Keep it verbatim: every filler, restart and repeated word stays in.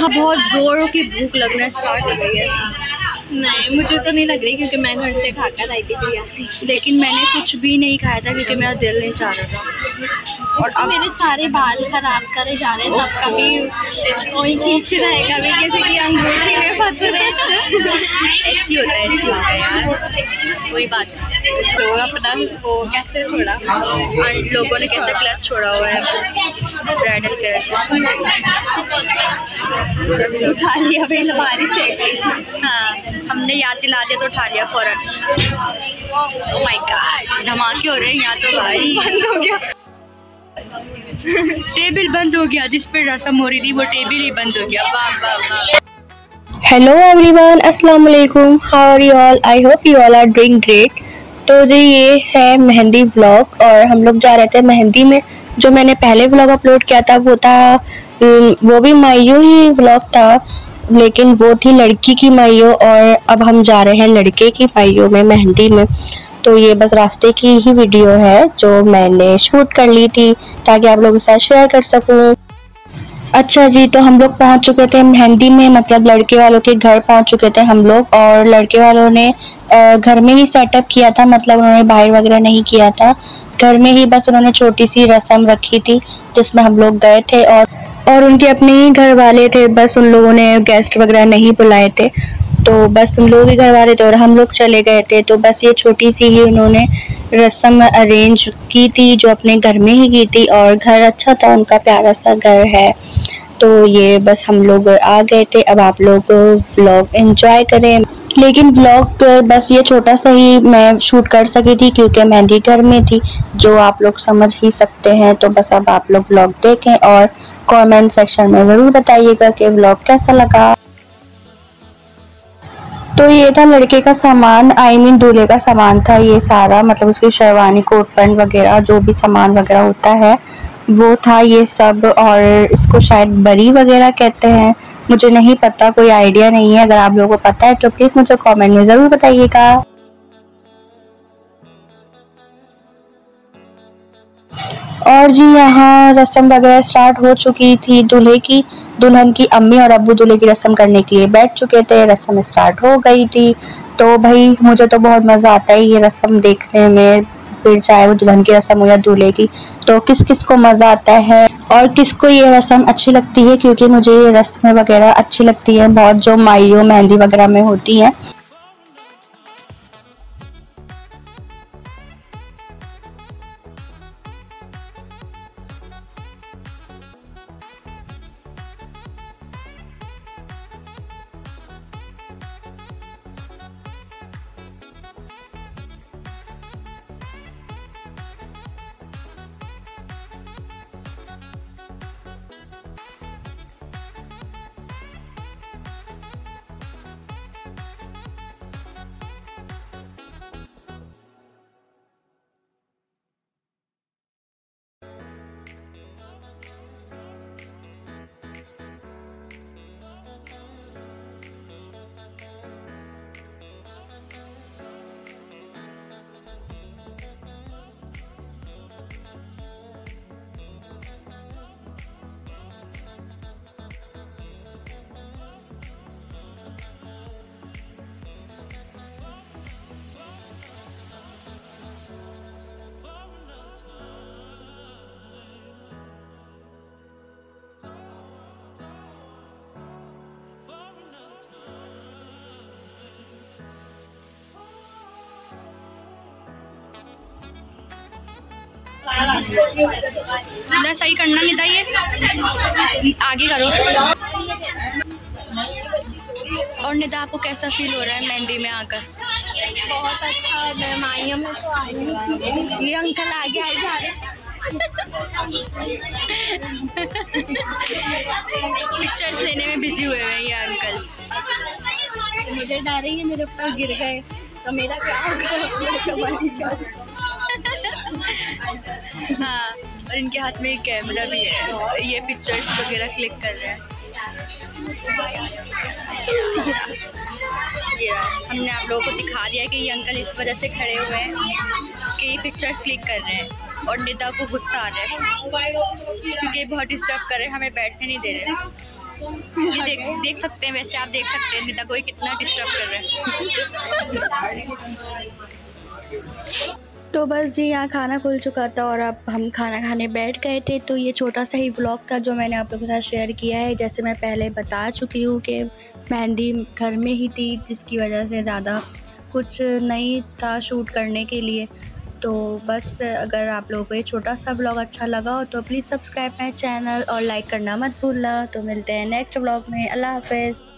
यहाँ बहुत जोरों की भूख लगना स्टार्ट हो गई है। नहीं मुझे तो नहीं लग रही क्योंकि मैं घर से खाकर आई थी बिरयानी, लेकिन मैंने कुछ भी नहीं खाया था क्योंकि मेरा दिल नहीं चाह रहा था। और अब मेरे सारे बाल खराब करे जा रहे हैं, सबका भी वही खींच रहेगा भी किसी की अंगूठी में फंस रहे। ऐसी होता है ऐसी होता है यार, कोई बात नहीं। लोग अपना वो कैसे छोड़ा, लोगों ने कैसे क्लच छोड़ा हुआ है ब्राइडल क्लच। उठा लिया भाई बारिश से। हाँ हमने याद दिला दिया तो उठा लिया फौरन। ओह माय गॉड धमाके हो रहे हैं यहाँ तो भाई। बंद हो गया टेबल बंद हो गया, जिस पे रस्म हो रही थी वो टेबल ही बंद हो गया। वाह वाह वाह। हेलो एवरीवन, अस्सलाम वालेकुम, how are you all? I hope you all are doing great. तो जी ये है मेहंदी व्लॉग और हम लोग जा रहे थे मेहंदी में। जो मैंने पहले व्लॉग अपलोड किया था वो था वो भी मायू ही व्लॉग था, लेकिन वो थी लड़की की मायू, और अब हम जा रहे हैं लड़के की मायू में मेहंदी में। तो ये बस रास्ते की ही वीडियो है जो मैंने शूट कर ली थी ताकि आप लोगों के साथ शेयर कर सकूं। अच्छा जी, तो हम लोग पहुंच चुके थे मेहंदी में, मतलब लड़के वालों के घर पहुंच चुके थे हम लोग। और लड़के वालों ने घर में ही सेटअप किया था, मतलब उन्होंने बाहर वगैरह नहीं किया था, घर में ही बस उन्होंने छोटी सी रस्म रखी थी जिसमें हम लोग गए थे। और और उनके अपने ही घर वाले थे, बस उन लोगों ने गेस्ट वगैरह नहीं बुलाए थे, तो बस उन लोग ही घर वाले थे और हम लोग चले गए थे। तो बस ये छोटी सी ही उन्होंने रस्म अरेंज की थी जो अपने घर में ही की थी, और घर अच्छा था, उनका प्यारा सा घर है। तो ये बस हम लोग आ गए थे। अब आप लोग व्लॉग एंजॉय करें, लेकिन व्लॉग बस ये छोटा सा ही मैं शूट कर सकी थी क्योंकि मेहंदी घर में थी, जो आप लोग समझ ही सकते हैं। तो बस अब आप लोग व्लॉग देखें और कमेंट सेक्शन में ज़रूर बताइएगा कि व्लॉग कैसा लगा। तो ये था लड़के का सामान, आई मीन दूल्हे का सामान था ये सारा, मतलब उसकी शेरवानी, कोट पैंट वगैरह जो भी सामान वगैरह होता है वो था ये सब। और इसको शायद बरी वगैरह कहते हैं, मुझे नहीं पता, कोई आइडिया नहीं है। अगर आप लोगों को पता है तो प्लीज मुझे कमेंट में जरूर बताइएगा। और जी यहाँ रस्म वगैरह स्टार्ट हो चुकी थी दूल्हे की, दुल्हन की अम्मी और अब्बू दूल्हे की रस्म करने के लिए बैठ चुके थे, रस्म स्टार्ट हो गई थी। तो भाई मुझे तो बहुत मजा आता है ये रस्म देखने में, फिर चाहे वो दुल्हन की रस्म हो या दूल्हे की। तो किस किस को मजा आता है और किसको ये रस्म अच्छी लगती है, क्योंकि मुझे ये रस्में वगैरह अच्छी लगती है बहुत, जो माइयो मेहंदी वगैरह में होती है। ना सही करना नहीं था, ये आगे करो। और निदा आपको कैसा फील हो रहा है मेहंदी में आकर? बहुत अच्छा, मैं माइयों में तो आई हूँ। ये अंकल आगे आए जा रहे पिक्चर्स लेने में बिजी हुए हैं ये अंकल। मुझे डर रही है मेरे ऊपर गिर गए तो मेरा क्या होगा। हाँ, और इनके हाथ में एक कैमरा भी है, ये पिक्चर्स वगैरह क्लिक कर रहे हैं। ये हमने आप लोगों को दिखा दिया कि ये अंकल इस वजह से खड़े हुए हैं कि ये पिक्चर्स क्लिक कर रहे हैं, और निदा को गुस्सा आ रहा है क्योंकि बहुत डिस्टर्ब कर रहे हैं, हमें बैठने नहीं दे रहे। ये देख देख सकते हैं, वैसे आप देख सकते हैं निदा को कितना डिस्टर्ब कर रहे हैं। तो बस जी यहाँ खाना खुल चुका था और अब हम खाना खाने बैठ गए थे। तो ये छोटा सा ही व्लॉग था जो मैंने आप लोगों के साथ शेयर किया है। जैसे मैं पहले बता चुकी हूँ कि मेहंदी घर में ही थी, जिसकी वजह से ज़्यादा कुछ नहीं था शूट करने के लिए। तो बस अगर आप लोगों को ये छोटा सा व्लॉग अच्छा लगा हो तो प्लीज़ सब्सक्राइब माई चैनल और लाइक करना मत भूलना। तो मिलते हैं नेक्स्ट व्लॉग में। अल्लाह हाफ़िज़।